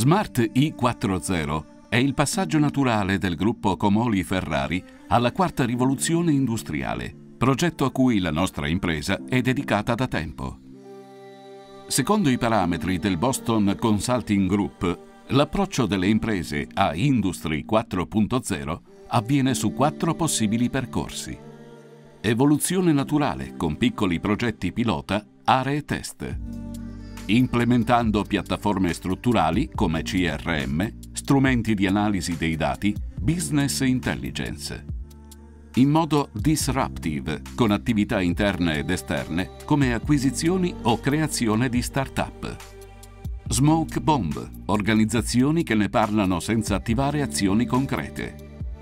Smart I40 è il passaggio naturale del gruppo Comoli Ferrari alla quarta rivoluzione industriale, progetto a cui la nostra impresa è dedicata da tempo. Secondo i parametri del Boston Consulting Group, l'approccio delle imprese a Industry 4.0 avviene su 4 possibili percorsi. Evoluzione naturale con piccoli progetti pilota, aree test. Implementando piattaforme strutturali come CRM, strumenti di analisi dei dati, business intelligence. In modo disruptive, con attività interne ed esterne come acquisizioni o creazione di start-up. Smoke bomb, organizzazioni che ne parlano senza attivare azioni concrete.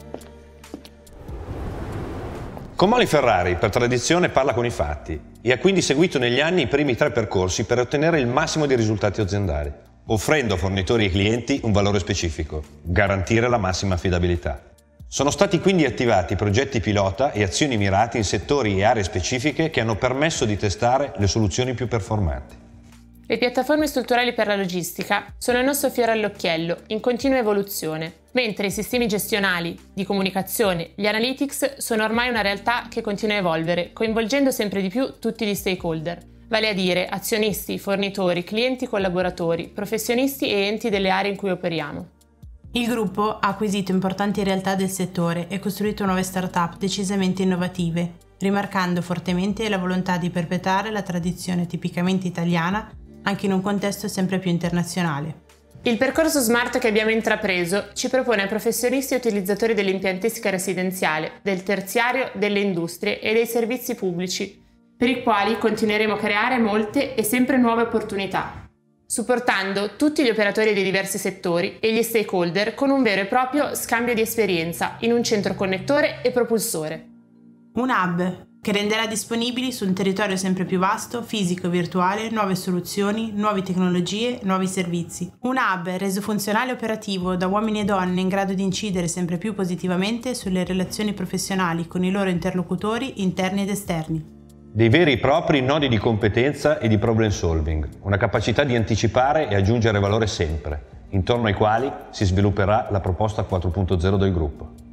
Comoli Ferrari, per tradizione, parla con i fatti e ha quindi seguito negli anni i primi 3 percorsi per ottenere il massimo di risultati aziendali, offrendo a fornitori e clienti un valore specifico: garantire la massima affidabilità. Sono stati quindi attivati progetti pilota e azioni mirate in settori e aree specifiche che hanno permesso di testare le soluzioni più performanti. Le piattaforme strutturali per la logistica sono il nostro fiore all'occhiello, in continua evoluzione, mentre i sistemi gestionali, di comunicazione, gli analytics sono ormai una realtà che continua a evolvere, coinvolgendo sempre di più tutti gli stakeholder, vale a dire azionisti, fornitori, clienti, collaboratori, professionisti e enti delle aree in cui operiamo. Il gruppo ha acquisito importanti realtà del settore e costruito nuove start-up decisamente innovative, rimarcando fortemente la volontà di perpetrare la tradizione tipicamente italiana anche in un contesto sempre più internazionale. Il percorso Smart che abbiamo intrapreso ci propone professionisti e utilizzatori dell'impiantistica residenziale, del terziario, delle industrie e dei servizi pubblici, per i quali continueremo a creare molte e sempre nuove opportunità, supportando tutti gli operatori dei diversi settori e gli stakeholder con un vero e proprio scambio di esperienza in un centro connettore e propulsore. Un hub che renderà disponibili su un territorio sempre più vasto, fisico e virtuale, nuove soluzioni, nuove tecnologie, nuovi servizi. Un hub reso funzionale e operativo da uomini e donne in grado di incidere sempre più positivamente sulle relazioni professionali con i loro interlocutori interni ed esterni. Dei veri e propri nodi di competenza e di problem solving, una capacità di anticipare e aggiungere valore sempre, intorno ai quali si svilupperà la proposta 4.0 del gruppo.